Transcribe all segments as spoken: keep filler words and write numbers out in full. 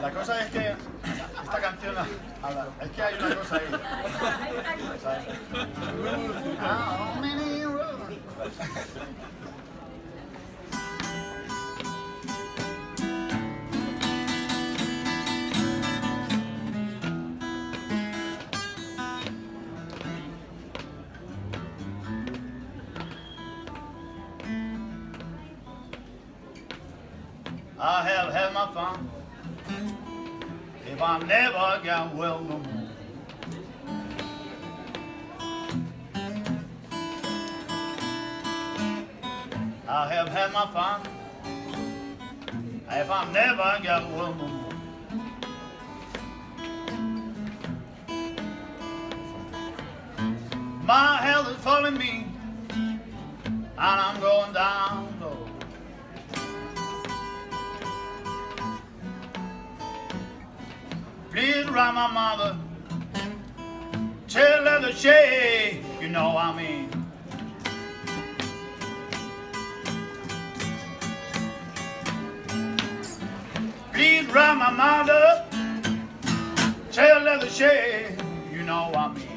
La cosa es que esta canción, es que hay una cosa ahí. ¿Sabes? How many roads? I have had my fun. If I never get well no more, I have had my fun. If I never get well no more, my health is failing me, and I'm going down low. Please write my mother, tell her the shade, you know I mean. Please write my mother, tell her the shade, you know I mean.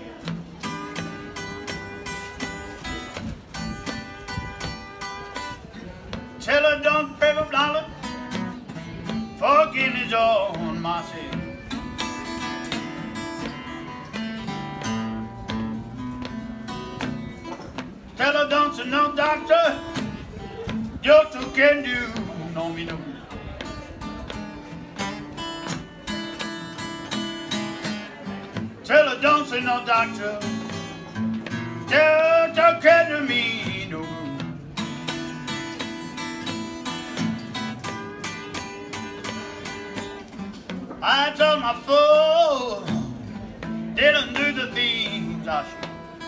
Tell her don't pray for dollar, forgiveness on my sin. Tell her don't see no doctor, just who can do no me no. Tell her don't see no doctor, just who can do me no. I told my fool didn't do the things I should.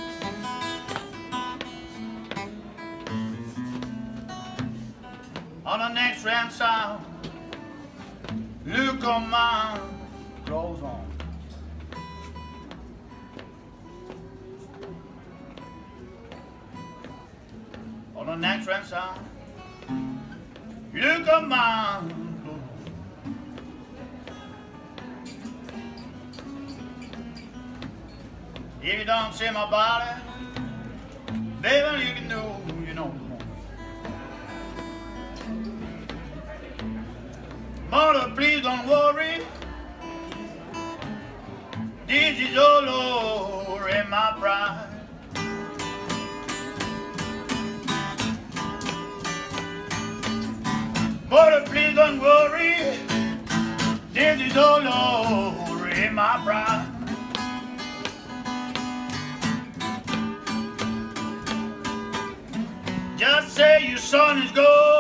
On the next round sound, look on my clothes on. On the next round sound, look on my clothes on. If you don't see my body, baby, you can know, you know. Mother, please don't worry, this is all over in my pride. Mother, please don't worry, this is all over in my pride. Just say your son is gone.